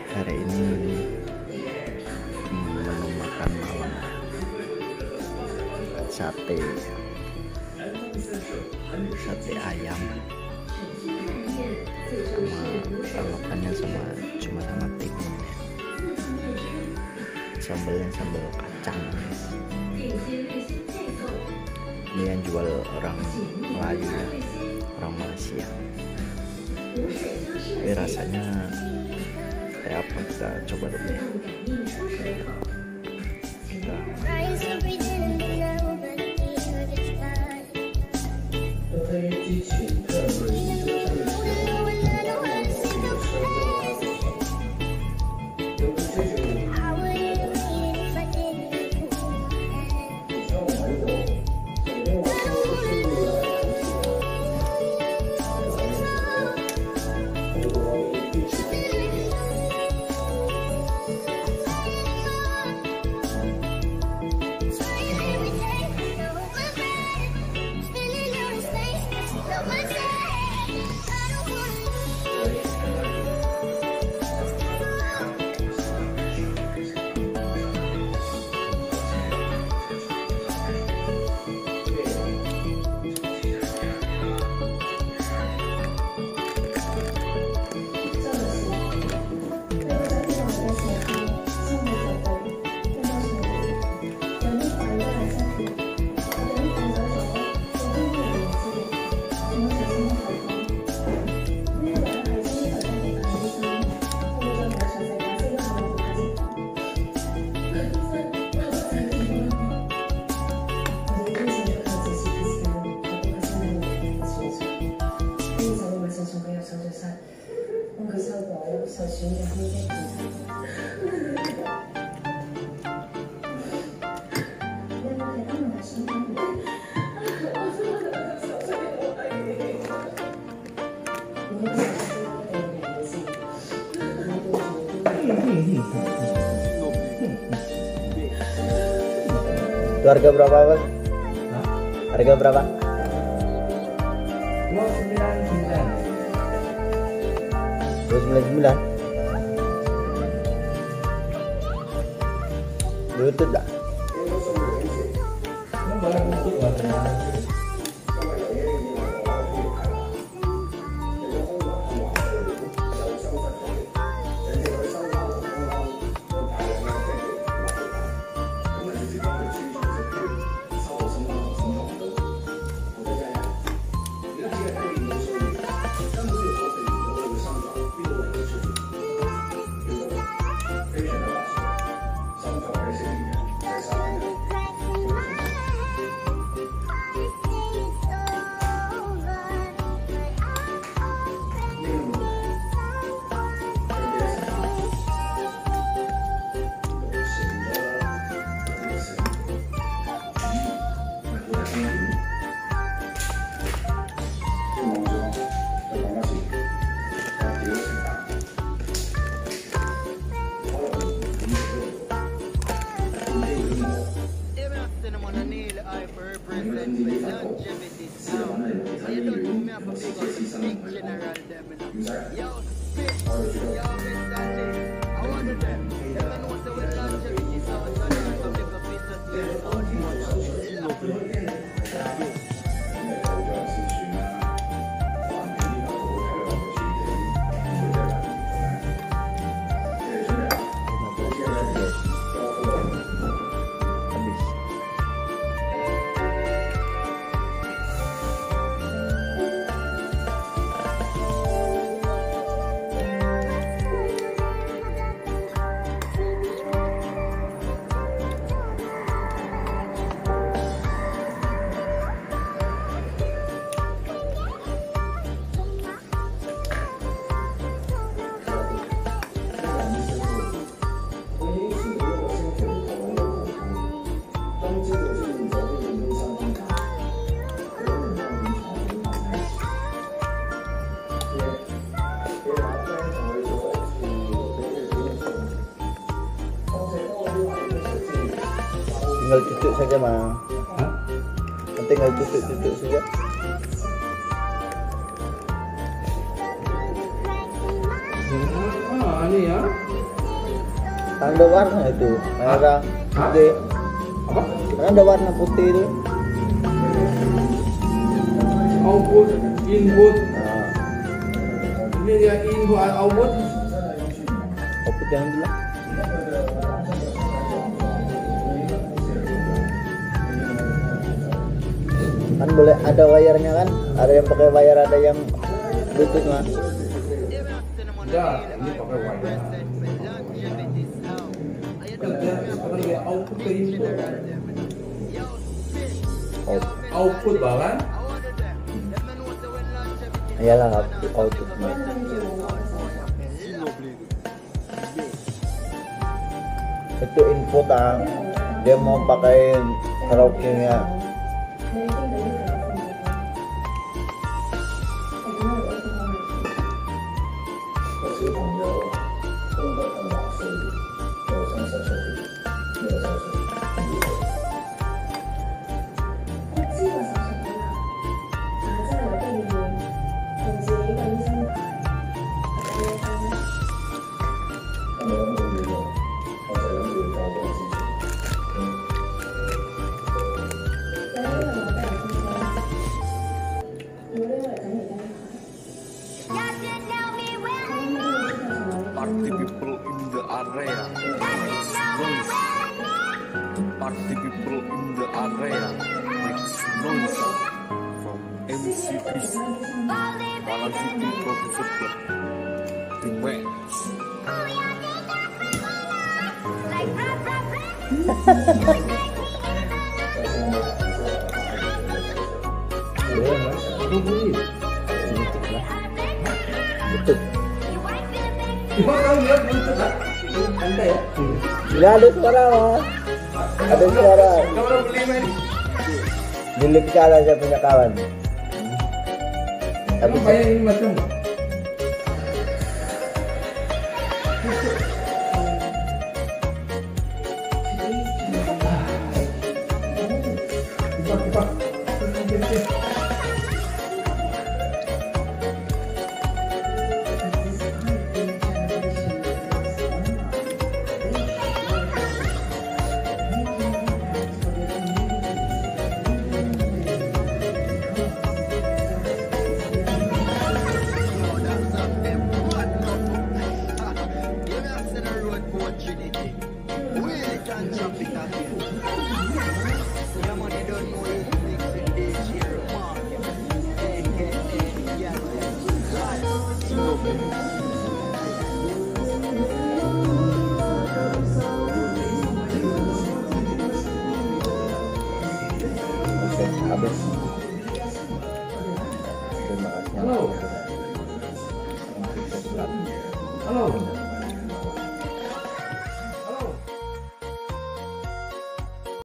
Hari ini menu makan malam sate ayam sama tanggapannya cuma sama timun ya. Sambalnya sambal kacang. Ini yang jual orang Melayu ya, orang Malaysia. Ini rasanya kayak apa, kita coba dulu ya. Itu harga berapa, Bang? Harga berapa? 299. Bluetooth tak? Tinggal cucuk saja mah. Tinggal cucuk saja. Ini ya. Ada warna itu, merah, putih. Apa? Ada warna putih itu. Output, input. Nah, Ini dia input output. output yang dulu. Kan boleh ada wire-nya kan? Ada yang pakai wire, ada yang Bluetooth mas. Ya, ini pakai wire. Sekarang dia output ke input. Output balan. Iyalah output. Itu input dia mau pakai karaoke-nya. Party people in the area makes noise. Party people in the area makes noise. From MCPC, Malaysia people to support the match. Betul. Cuma kalau lihat buntut lah, anda ya. Nggak ada suara mas. Ada suara. Kamu beli ini. Milik salah saya punya kawan. Tapi Kamu kayak ini macam. Oke, habis. Terima kasih. Halo. Halo.